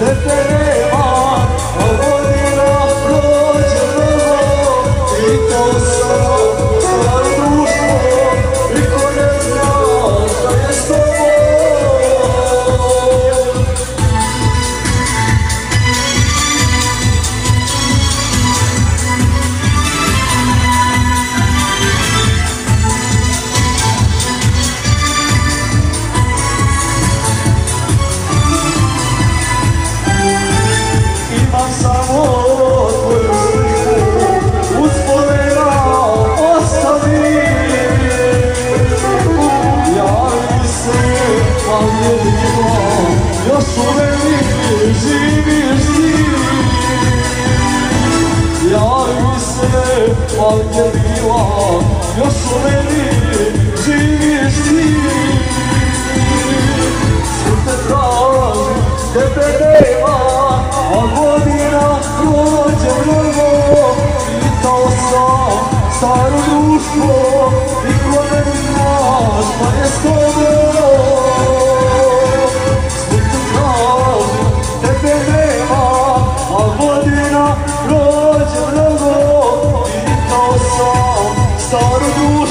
tebe nema, a godina prođe mnogo, pitao sam staro društvo, niko ne zna šta je s tobom. Imam samo tvoju sliku, uspomena ostavi. Javi se, al je bilo, još u meni živiš ti. Javi se, al je bilo, još u meni živiš ti. Svi te tražim, tebe nema, a godina prođe mnogo, pitao sam staro društvo, niko ne zna šta je s tobom. Svi te tražim, tebe nema, a godina prođe mnogo, pitao sam staro društvo.